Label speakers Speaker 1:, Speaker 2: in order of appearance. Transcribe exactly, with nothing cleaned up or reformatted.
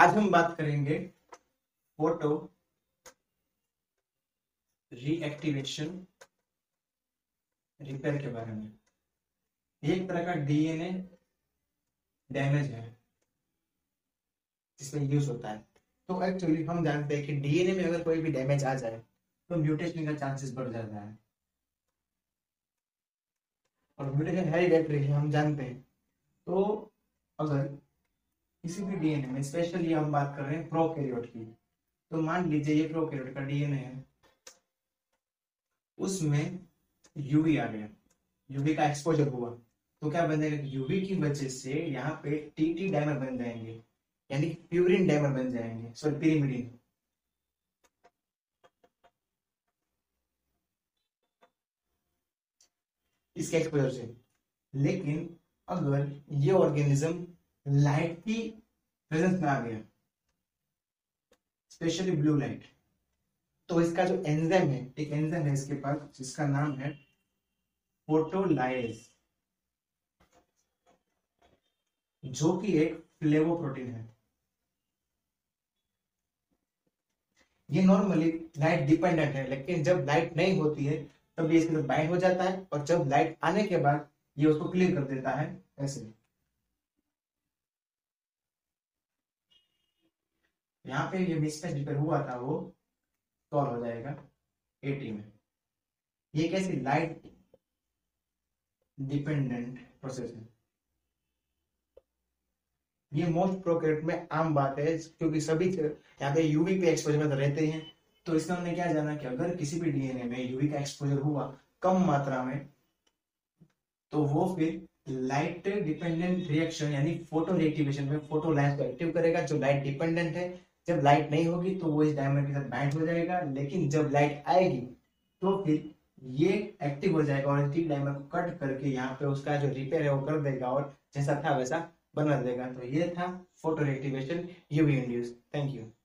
Speaker 1: आज हम बात करेंगे फोटो रीएक्टिवेशन रिपेयर के बारे में। एक तरह का डीएनए डैमेज है जिसमें यूज होता है। तो एक्चुअली हम जानते हैं कि डीएनए में अगर कोई भी डैमेज आ जाए तो म्यूटेशन का चांसेस बढ़ जाता है, और म्यूटेशन हेरिडेटरी है हम जानते हैं। तो अगर किसी भी डीएनए में, स्पेशली हम बात कर रहे हैं प्रोकैरियोट की, तो मान लीजिए ये प्रोकैरियोट का डीएनए है, उसमें यूवी आ गया, यूवी का एक्सपोजर हुआ, तो क्या बनेगा कि यूवी की वजह से यहाँ पे टीटी डाइमर बन जाएंगे, यानी प्यूरिन डाइमर बन जाएंगे, सॉरी पिरिमिडीन। इसके एक्सपोजर से। लेकिन अगर ये ऑर्गेनिज्म लाइट की प्रेजेंस में आ गया, स्पेशली ब्लू लाइट, तो इसका जो एंजाइम है, एक एंजाइम है इसके पास जिसका नाम है फोटोलाइज, जो कि एक फ्लेवोप्रोटीन है। ये नॉर्मली लाइट डिपेंडेंट है, लेकिन जब लाइट नहीं होती है तब ये इसके साथ बाइंड हो जाता है, और जब लाइट आने के बाद ये उसको क्लियर कर देता है ऐसे। यहाँ पे ये मिसमैच रिपेयर हुआ था वो सॉल्व हो जाएगा एटी में। ये कैसी लाइट डिपेंडेंट प्रोसेस है। ये मोस्ट प्रोकैरियोट में आम बात है, क्योंकि सभी यहाँ पे यूवी पे एक्सपोजर में रहते हैं। तो इसमें हमने क्या जाना कि अगर किसी भी डीएनए में यूवी का एक्सपोजर हुआ कम मात्रा में, तो वो फिर लाइट डिपेंडेंट रिएक्शन यानी फोटो रिएक्टिवेशन में फोटोलाइज को एक्टिव करेगा, जो लाइट डिपेंडेंट है। जब लाइट नहीं होगी तो वो इस डायमर के साथ बाइंड हो जाएगा, लेकिन जब लाइट आएगी तो फिर ये एक्टिव हो जाएगा और टी डायमर को कट करके यहाँ पे उसका जो रिपेयर है वो कर देगा, और जैसा था वैसा बना देगा। तो ये था photo reactivation UV induce. Thank you.